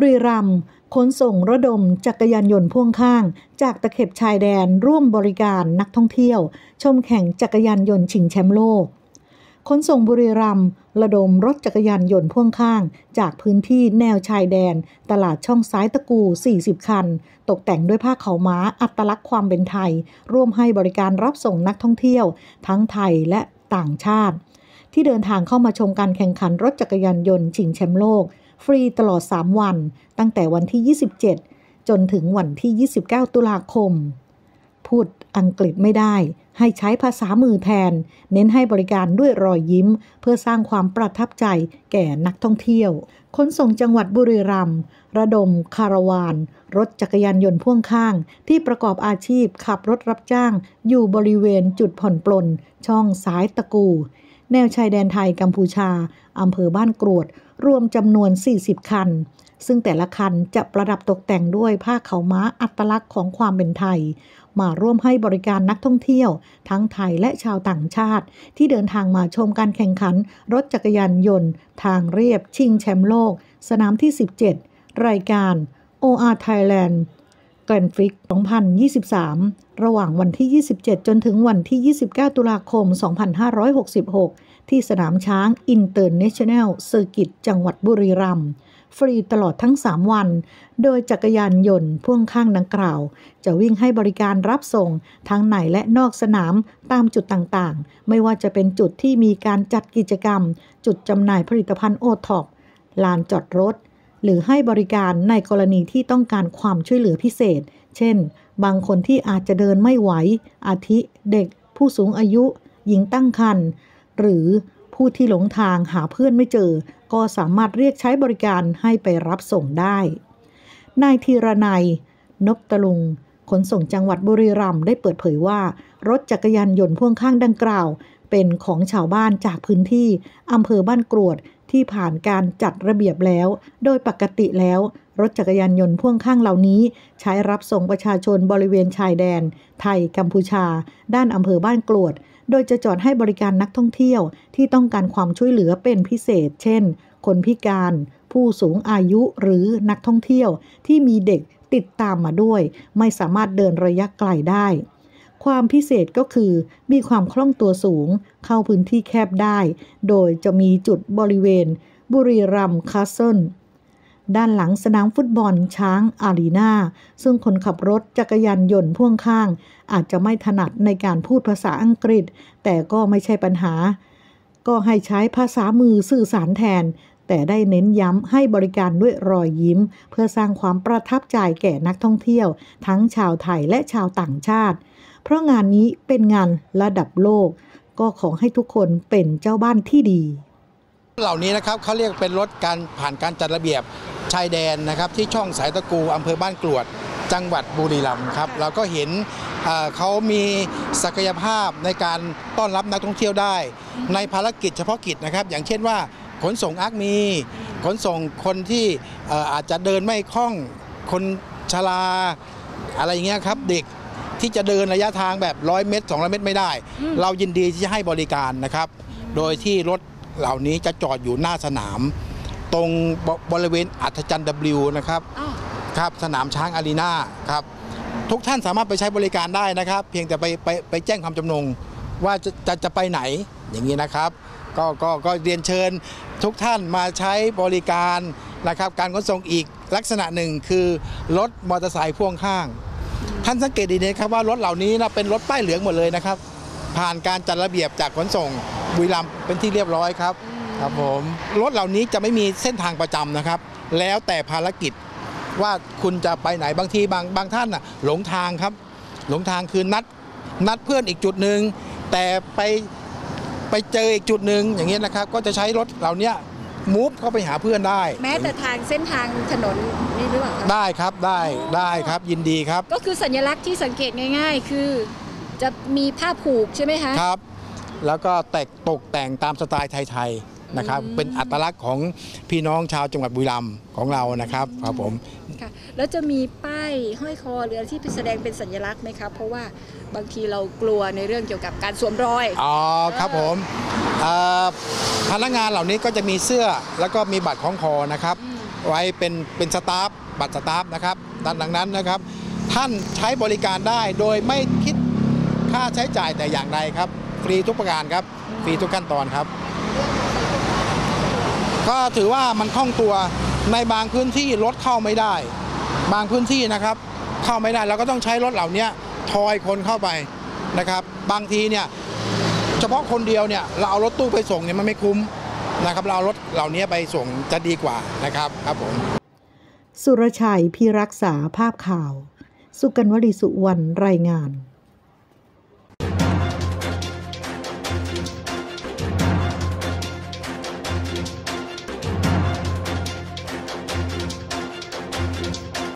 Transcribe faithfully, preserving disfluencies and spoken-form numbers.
รีรัมย์ขนส่งระดมจักรยานยนต์พ่วงข้างจากตะเข็บชายแดนร่วมบริการนักท่องเที่ยวชมแข่งจักรยานยนต์ชิงแชมป์โลกขนส่งบุรีรัมย์ระดมรถจักรยานยนต์พ่วงข้างจากพื้นที่แนวชายแดนตลาดช่องซ้ายตะกูสี่สิบคันตกแต่งด้วยผ้าขาวม้าอัตลักษณ์ความเป็นไทยร่วมให้บริการรับส่งนักท่องเที่ยวทั้งไทยและต่างชาติที่เดินทางเข้ามาชมการแข่งขันรถจักรยานยนต์ชิงแชมป์โลกฟรีตลอดสามวันตั้งแต่วันที่ยี่สิบเจ็ดจนถึงวันที่ยี่สิบเก้าตุลาคมพูดอังกฤษไม่ได้ให้ใช้ภาษามือแทนเน้นให้บริการด้วยรอยยิ้มเพื่อสร้างความประทับใจแก่นักท่องเที่ยวขนส่งจังหวัดบุรีรัมย์ระดมคาราวานรถจักรยานยนต์พ่วงข้างที่ประกอบอาชีพขับรถรับจ้างอยู่บริเวณจุดผ่อนปลนช่องซ้ายตะกูแนวชายแดนไทยกัมพูชาอำเภอบ้านกรวดรวมจำนวนสี่สิบคันซึ่งแต่ละคันจะประดับตกแต่งด้วยผ้าขาวม้าอัตลักษณ์ของความเป็นไทยมาร่วมให้บริการนักท่องเที่ยวทั้งไทยและชาวต่างชาติที่เดินทางมาชมการแข่งขันรถจักรยานยนต์ทางเรียบชิงแชมป์โลกสนามที่สิบเจ็ดรายการ โอ อาร์ Thailand Grand Prix สองพันยี่สิบสามระหว่างวันที่ยี่สิบเจ็ดจนถึงวันที่ยี่สิบเก้าตุลาคมสองพันห้าร้อยหกสิบหกที่สนามช้างอินเตอร์เนชั่นแนลเซอร์กิตจังหวัดบุรีรัมย์ฟรีตลอดทั้งสามวันโดยจักรยานยนต์พ่วงข้างดังกล่าวจะวิ่งให้บริการรับส่งทั้งในและนอกสนามตามจุดต่างๆไม่ว่าจะเป็นจุดที่มีการจัดกิจกรรมจุดจำหน่ายผลิตภัณฑ์โอท็อปลานจอดรถหรือให้บริการในกรณีที่ต้องการความช่วยเหลือพิเศษเช่นบางคนที่อาจจะเดินไม่ไหวอาทิเด็กผู้สูงอายุหญิงตั้งครรภ์หรือผู้ที่หลงทางหาเพื่อนไม่เจอก็สามารถเรียกใช้บริการให้ไปรับส่งได้นายธีรนัยนพตะลุงขนส่งจังหวัดบุรีรัมย์ได้เปิดเผยว่ารถจักรยานยนต์พ่วงข้างดังกล่าวเป็นของชาวบ้านจากพื้นที่อำเภอบ้านกรวดที่ผ่านการจัดระเบียบแล้วโดยปกติแล้วรถจักรยานยนต์พ่วงข้างเหล่านี้ใช้รับส่งประชาชนบริเวณชายแดนไทยกัมพูชาด้านอำเภอบ้านกรวดโดยจะจอดให้บริการนักท่องเที่ยวที่ต้องการความช่วยเหลือเป็นพิเศษเช่นคนพิการผู้สูงอายุหรือนักท่องเที่ยวที่มีเด็กติดตามมาด้วยไม่สามารถเดินระยะไกลได้ความพิเศษก็คือมีความคล่องตัวสูงเข้าพื้นที่แคบได้โดยจะมีจุดบริเวณบุรีรัมย์คาสเซิลด้านหลังสนามฟุตบอลช้างอารีนาซึ่งคนขับรถจักรยานยนต์พ่วงข้างอาจจะไม่ถนัดในการพูดภาษาอังกฤษแต่ก็ไม่ใช่ปัญหาก็ให้ใช้ภาษามือสื่อสารแทนแต่ได้เน้นย้ำให้บริการด้วยรอยยิ้มเพื่อสร้างความประทับใจแก่นักท่องเที่ยวทั้งชาวไทยและชาวต่างชาติเพราะงานนี้เป็นงานระดับโลกก็ขอให้ทุกคนเป็นเจ้าบ้านที่ดีเหล่านี้นะครับเขาเรียกเป็นรถการผ่านการจัดระเบียบชายแดนนะครับที่ช่องสายตะกูอำเภอบ้านกรวดจังหวัดบุรีรัมย์ครับเราก็เห็นเขามีศักยภาพในการต้อนรับนักท่องเที่ยวได้ในภารกิจเฉพาะกิจนะครับอย่างเช่นว่าขนส่งอักมีขนส่งคนที่อาจจะเดินไม่คล่องคนชราอะไรอย่างเงี้ยครับเด็กที่จะเดินระยะทางแบบร้อยเมตรสองร้อยเมตรไม่ได้เรายินดีที่จะให้บริการนะครับโดยที่รถเหล่านี้จะจอดอยู่หน้าสนามตรงบริเวณอัศจรรย์ ดับเบิลยู นะครับครับสนามช้างอารีนาครับทุกท่านสามารถไปใช้บริการได้นะครับเพียงแต่ไปไปไปแจ้งความจำนงว่าจะจะจะไปไหนอย่างนี้นะครับก็ก็ก็เรียนเชิญทุกท่านมาใช้บริการนะครับการขนส่งอีกลักษณะหนึ่งคือรถมอเตอร์ไซค์พ่วงข้างท่านสังเกตดีนะครับว่ารถเหล่านี้นะเป็นรถป้ายเหลืองหมดเลยนะครับผ่านการจัดระเบียบจากขนส่งบุรีรัมย์เป็นที่เรียบร้อยครับครับผมรถเหล่านี้จะไม่มีเส้นทางประจำนะครับแล้วแต่ภารกิจว่าคุณจะไปไหนบางทีบางบางท่านน่ะหลงทางครับหลงทางคือนัดนัดเพื่อนอีกจุดหนึ่งแต่ไปไปเจออีกจุดหนึ่งอย่างเงี้ยนะครับก็จะใช้รถเหล่านี้มูฟเข้าไปหาเพื่อนได้แม้แต่ทางเส้นทางถนนนี่หรือเปล่าได้ครับได้ได้ครับยินดีครับก็คือสัญลักษณ์ที่สังเกตง่ายๆคือจะมีผ้าผูกใช่ไหมคะครับแล้วก็แตกตกแต่งตามสไตล์ไทยๆนะครับเป็นอัตลักษณ์ของพี่น้องชาวจังหวัดบุรีรัมย์ของเรานะครับครับผมค่ะแล้วจะมีป้ายห้อยคอหรือที่แสดงเป็นสัญลักษณ์ไหมครับเพราะว่าบางทีเรากลัวในเรื่องเกี่ยวกับการสวมรอยอ๋อครับผมพนักงานเหล่านี้ก็จะมีเสื้อแล้วก็มีบัตรคล้องคอนะครับไว้เป็นเป็นสตาฟบัตรสตาฟนะครับดังนั้นนะครับท่านใช้บริการได้โดยไม่คิดค่าใช้จ่ายแต่อย่างใดครับฟรีทุกประการครับฟรีทุกขั้นตอนครับก็ถือว่ามันคล่องตัวในบางพื้นที่รถเข้าไม่ได้บางพื้นที่นะครับเข้าไม่ได้เราก็ต้องใช้รถเหล่านี้ทอยคนเข้าไปนะครับบางทีเนี่ยเฉพาะคนเดียวเนี่ยเราเอารถตู้ไปส่งเนี่ยมันไม่คุ้มนะครับเราเอารถเหล่านี้ไปส่งจะดีกว่านะครับครับผมสุรชัย พิรักษาภาพข่าว สุกัญญ์วลีสุวรรณรายงาน